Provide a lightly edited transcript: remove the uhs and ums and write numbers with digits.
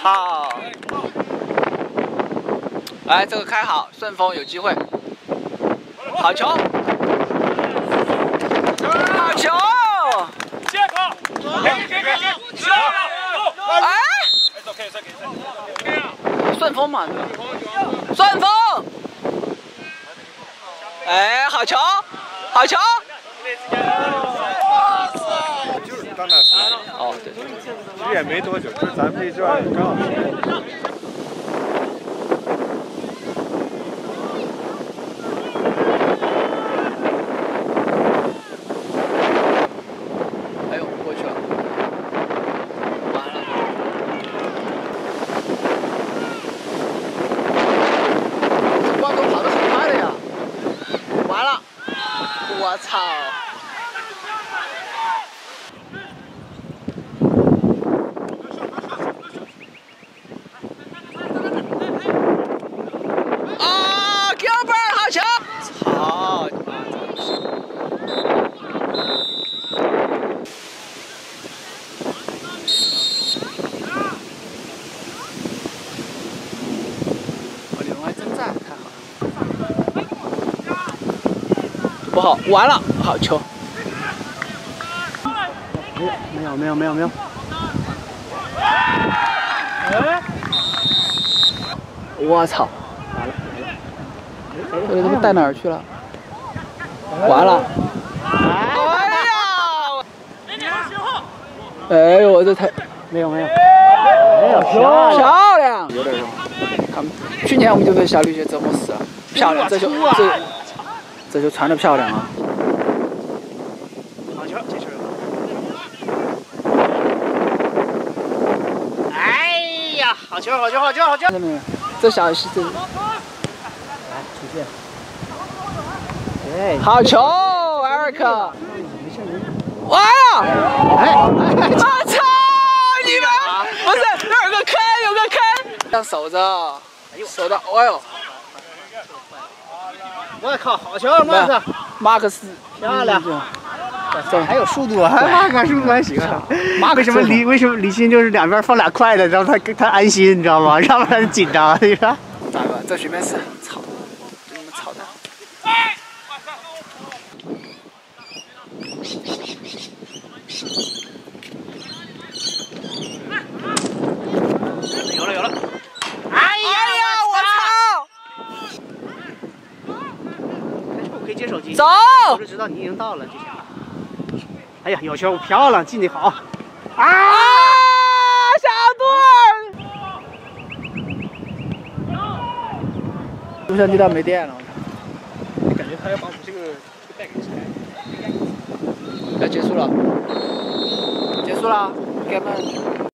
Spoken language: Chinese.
好，来这个开好，顺风有机会，好球，好球， 接球，给， 哎，顺风嘛，顺风，哎，好球，好球。 就是到那时候。 哦，对， 其实也没多久，就是咱们这转刚好。 哎呦，过去了，完了，这光头跑得很快的呀，完了，我操！ 操你妈！我李龙还真在，太好了！不好，完了，好球！没有。哎！我操！完了！这他妈带哪儿去了？ 完了！哎呀！哎呦，我这太没有，漂亮！有点用。他们去年我们就被小绿鞋折磨死了，漂亮！这就传的漂亮啊！ 好球，这球！哎呀，好球！ 这小西这。来，出线。 好球，艾瑞克！完了！哎，我操！你们不是有个坑，这样守着，守到，哎呦！ 我靠，好球， 马克思， 漂亮！ 这还有速度，马克速度还行。为什么李鑫就是两边放俩快的，让他安心，你知道吗？让不然他紧张，你说？ 咋办？这局面是操，你们操他！ 有了！哎呀，我操！可以接手机。 走！ 我就知道你已经到了就行了。哎呀，有球，漂亮，进的好。啊！ 小队！录像机它没电了，我操！ 感觉他要把我们这个带给拆。 要结束了，结束了，哥们。